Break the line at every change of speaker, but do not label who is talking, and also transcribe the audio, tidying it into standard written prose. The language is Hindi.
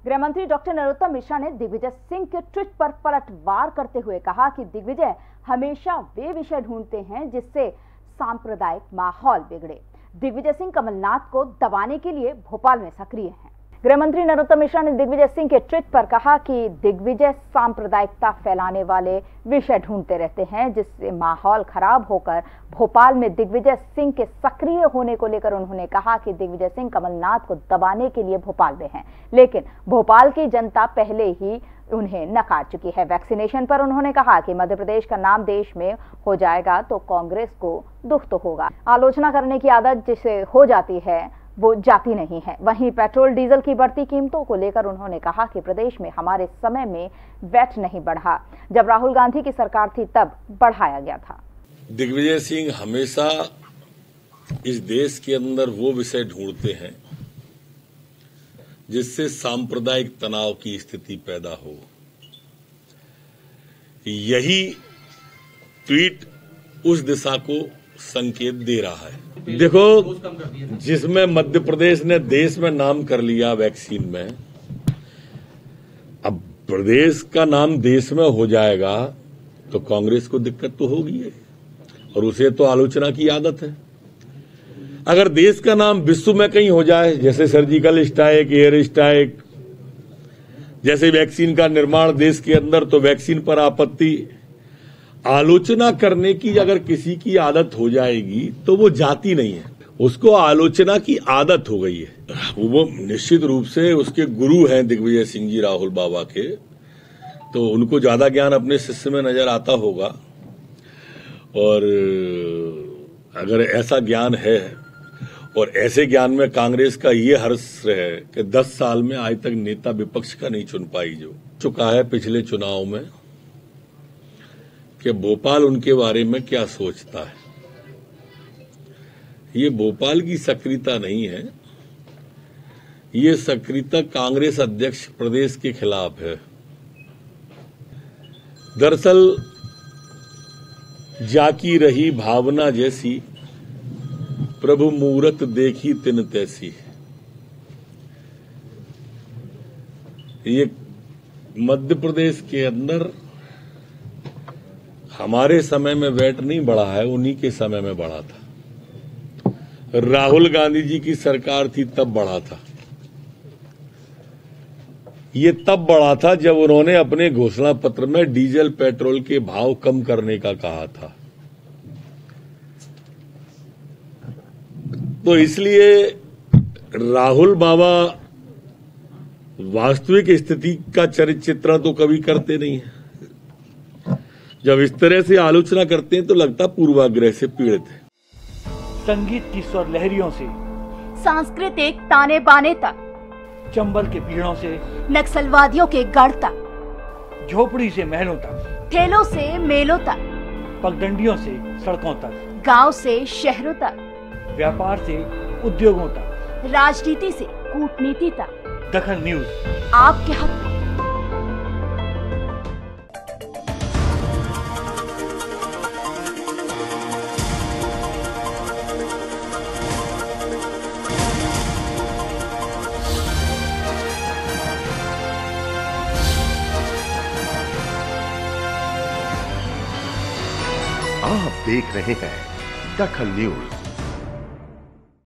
गृह मंत्री डॉक्टर नरोत्तम मिश्रा ने दिग्विजय सिंह के ट्वीट पर पलटवार करते हुए कहा कि दिग्विजय हमेशा वे विषय ढूंढते हैं जिससे सांप्रदायिक माहौल बिगड़े। दिग्विजय सिंह कमलनाथ को दबाने के लिए भोपाल में सक्रिय हैं। गृह मंत्री नरोत्तम मिश्रा ने दिग्विजय सिंह के ट्वीट पर कहा कि दिग्विजय सांप्रदायिकता फैलाने वाले विषय ढूंढते रहते हैं जिससे माहौल खराब होकर भोपाल में दिग्विजय सिंह के सक्रिय होने को लेकर उन्होंने कहा कि दिग्विजय सिंह कमलनाथ को दबाने के लिए भोपाल में हैं, लेकिन भोपाल की जनता पहले ही उन्हें नकार चुकी है। वैक्सीनेशन पर उन्होंने कहा कि मध्य प्रदेश का नाम देश में हो जाएगा तो कांग्रेस को दुख तो होगा। आलोचना करने की आदत जिसे हो जाती है वो जाती नहीं है। वहीं पेट्रोल डीजल की बढ़ती कीमतों को लेकर उन्होंने कहा कि प्रदेश में हमारे समय में वैट नहीं बढ़ा, जब राहुल गांधी की सरकार थी तब बढ़ाया गया था।
दिग्विजय सिंह हमेशा इस देश के अंदर वो विषय ढूंढते हैं जिससे सांप्रदायिक तनाव की स्थिति पैदा हो। यही ट्वीट उस दिशा को संकेत दे रहा है। देखो, जिसमें मध्य प्रदेश ने देश में नाम कर लिया वैक्सीन में, अब प्रदेश का नाम देश में हो जाएगा तो कांग्रेस को दिक्कत तो होगी है और उसे तो आलोचना की आदत है। अगर देश का नाम विश्व में कहीं हो जाए, जैसे सर्जिकल स्ट्राइक, एयर स्ट्राइक, जैसे वैक्सीन का निर्माण देश के अंदर, तो वैक्सीन पर आपत्ति, आलोचना करने की अगर किसी की आदत हो जाएगी तो वो जाती नहीं है, उसको आलोचना की आदत हो गई है। वो निश्चित रूप से उसके गुरु हैं दिग्विजय सिंह जी राहुल बाबा के, तो उनको ज्यादा ज्ञान अपने शिष्य में नजर आता होगा। और अगर ऐसा ज्ञान है और ऐसे ज्ञान में कांग्रेस का ये हर्ष है कि 10 साल में आज तक नेता विपक्ष का नहीं चुन पाई, जो चुका है पिछले चुनाव में, कि भोपाल उनके बारे में क्या सोचता है। ये भोपाल की सक्रियता नहीं है, ये सक्रियता कांग्रेस अध्यक्ष प्रदेश के खिलाफ है। दरअसल जाकी रही भावना जैसी, प्रभु मूरत देखी तिन तैसी। ये मध्य प्रदेश के अंदर हमारे समय में वैट नहीं बढ़ा है, उन्हीं के समय में बढ़ा था। राहुल गांधी जी की सरकार थी तब बढ़ा था। ये तब बढ़ा था जब उन्होंने अपने घोषणा पत्र में डीजल पेट्रोल के भाव कम करने का कहा था। तो इसलिए राहुल बाबा वास्तविक स्थिति का चित्रण तो कभी करते नहीं है। जब इस तरह से आलोचना करते हैं तो लगता पूर्वाग्रह से पीड़ित है।
संगीत की स्वर लहरियों से
सांस्कृतिक ताने बाने तक,
चंबल के पीड़ों से
नक्सलवादियों के गढ़ तक,
झोपड़ी से महलों तक,
ठेलों से मेलों तक,
पगडंडियों से सड़कों तक,
गांव से शहरों तक,
व्यापार से उद्योगों तक,
राजनीति से कूटनीति तक,
दखल न्यूज
आपके हक में।
आप देख रहे हैं दखल न्यूज।